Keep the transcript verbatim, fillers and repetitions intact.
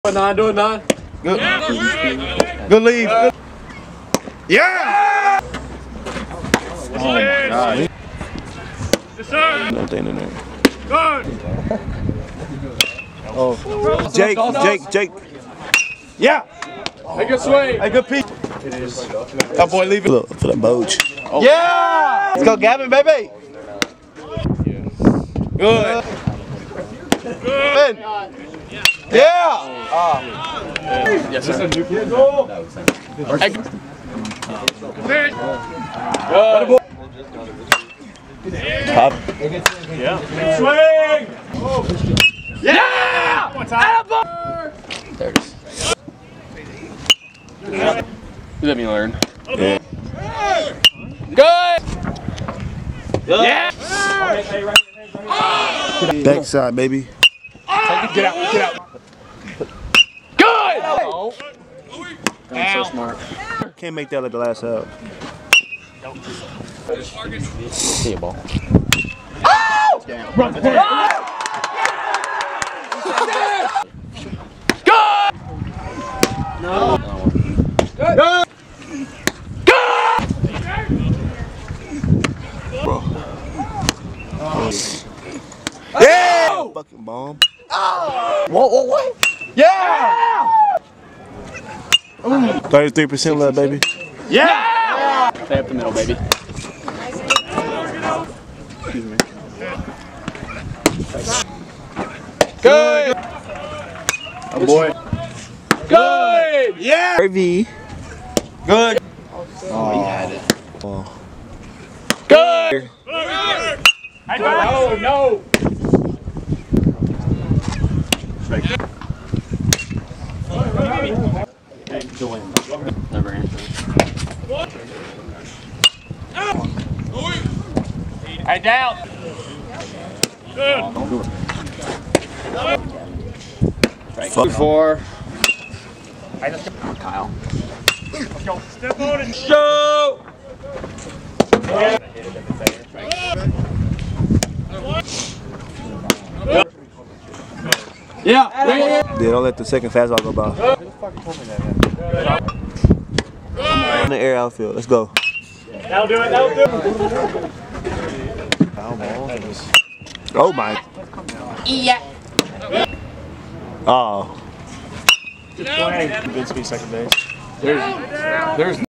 Nine, do it nine. Good. Good leave. Good. Yeah! Oh my God. Yes, sir. Nothing in there. Good. Oh. Jake, Jake, Jake. Yeah! Hey, good swing. Hey, good piece. It is. That boy leave it. For the, for the boat. Oh. Yeah! Let's go, Gavin, baby. Good. Good. Yeah! Ah. Yes, sir. Good. Good. Top. Yeah. Swing! Yeah! There it is. You let me learn. Yeah. Good! Yeah! Backside, baby. Get out, get out. Good! Oh. That's so smart. Can't make that like the last out. See a ball. Oh! Run, run. Good! No. Good! Good! Bro. Yeah! Fucking bomb. Oh! Whoa, whoa, what? Yeah! thirty-three percent left, baby. Yeah! Stay up the middle, baby. Excuse me. Good! Oh boy. Good! Yeah! Harvey. Good. Oh, you had it. Oh. Good! No, no. Never answered. I doubt. Fuck. Four. Kyle. Let's go. Step on it. Show! Yeah. Yeah, don't let the second fastball go by. On the air outfield. Let's go. That'll do it. That'll do it. Oh my. Yeah. Oh. Good swing. Good speed second base. There's, there's